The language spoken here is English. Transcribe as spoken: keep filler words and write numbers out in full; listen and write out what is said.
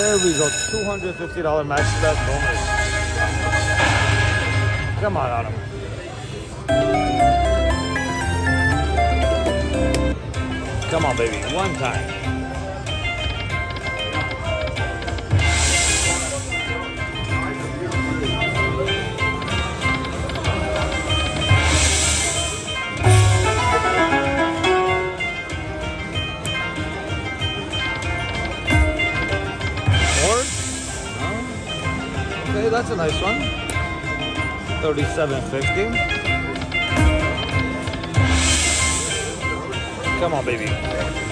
There we go. two hundred fifty dollar max bet bonus. Come on, Adam. Come on, baby. One time. Okay, that's a nice one. thirty-seven fifty. Come on, baby.